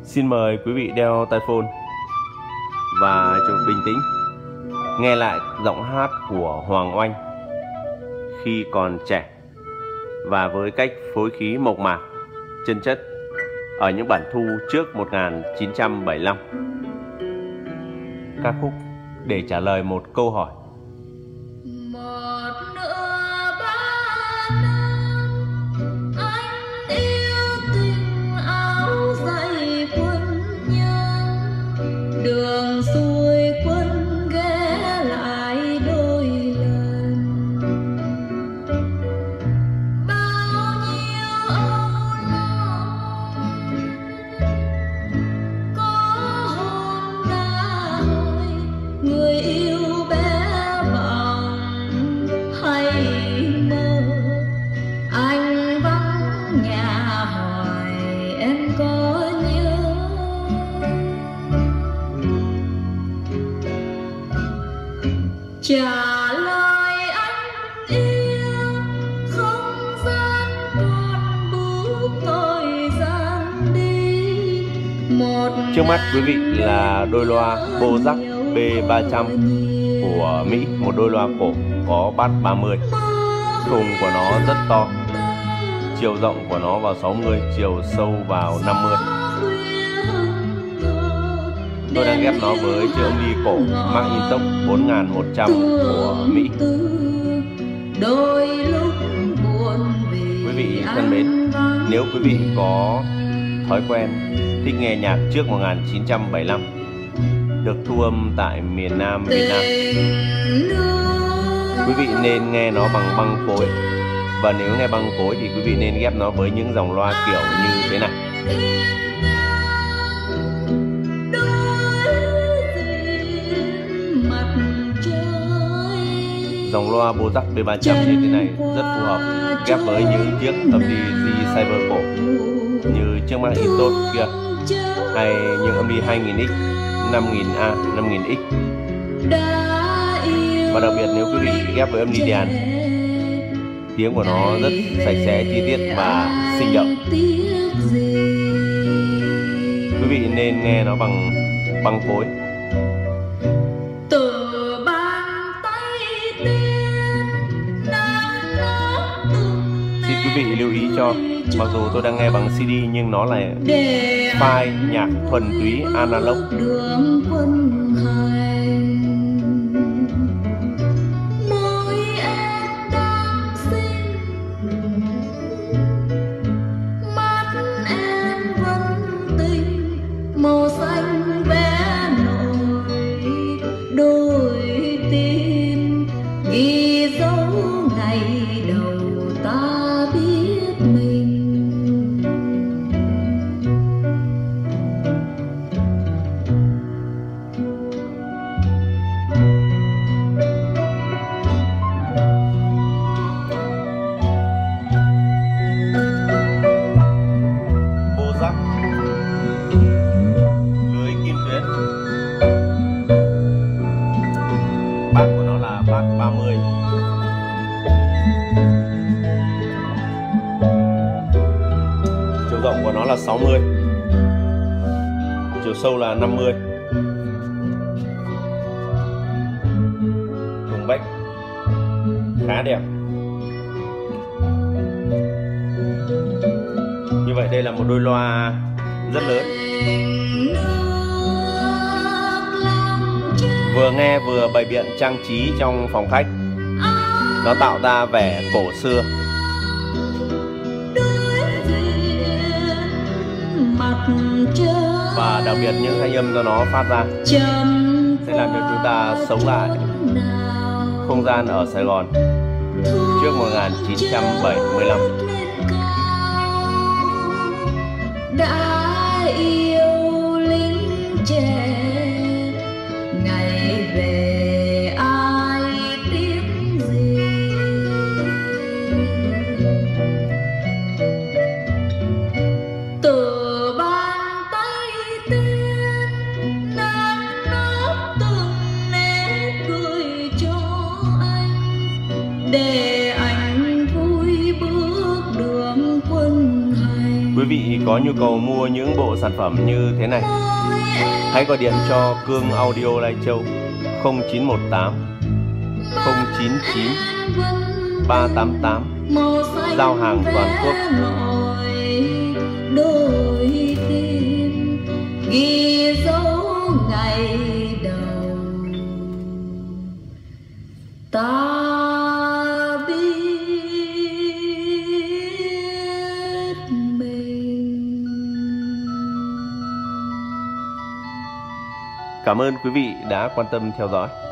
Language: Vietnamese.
Xin mời quý vị đeo tai phone và bình tĩnh nghe lại giọng hát của Hoàng Oanh khi còn trẻ và với cách phối khí mộc mạc, chân chất ở những bản thu trước 1975. Ca khúc để trả lời một câu hỏi. Đường xuôi quân ghé lại đôi lần, bao nhiêu âu lo có hôm đã hỏi người yêu bé bỏng hay mơ, anh vắng nhà hỏi em có nhớ. Trả lời anh yêu, không gian còn bước thời gian đi. Trước mắt quý vị là đôi loa Bozak B300 của Mỹ, một đôi loa cổ có bass 30. Thùng của nó rất to, chiều rộng của nó vào 60, chiều sâu vào 50. Tôi đang ghép nó với chiếc âm ly cổ Macintosh 4100 của Mỹ. Quý vị thân mến, nếu quý vị có thói quen thích nghe nhạc trước 1975, được thu âm tại miền Nam Việt Nam, quý vị nên nghe nó bằng băng cối. Và nếu nghe băng cối thì quý vị nên ghép nó với những dòng loa kiểu như thế này. Dòng loa Bozak B300 như thế này rất phù hợp ghép với những chiếc âm ly G-Cyber cổ như chiếc Macintosh kia, hay những âm ly 2000X, 5000A, 5000X. Và đặc biệt nếu quý vị ghép với âm ly đàn, tiếng của nó rất sạch sẽ, chi tiết và sinh động. Quý vị nên nghe nó bằng băng phối. Xin quý vị lưu ý cho, mặc dù tôi đang nghe bằng CD nhưng nó là file nhạc thuần túy analog. Màu xanh vẽ nổi đôi tin, ghi dấu ngày đầu ta biết mình. Bozak lưới kim tuyến, bass của nó là bass 30. Chiều rộng của nó là 60, chiều sâu là 50. Thùng bách khá đẹp. Như vậy đây là một đôi loa rất lớn, vừa nghe vừa bày biện trang trí trong phòng khách. Nó tạo ra vẻ cổ xưa. Và đặc biệt những thanh âm do nó phát ra sẽ làm cho chúng ta sống lại không gian ở Sài Gòn trước 1975. Đã yêu lính trẻ, ngày về ai tiếc gì. Từ bàn tay tiên nắng nót từng nét cười cho anh, để anh vui bước nhu cầu mua những bộ sản phẩm như thế này, hãy gọi điện cho Cương Audio Lai Châu 0918 099 388, giao hàng toàn quốc. Đôi tim ghi dấu ngày đầu ta biết mình. Cảm ơn quý vị đã quan tâm theo dõi.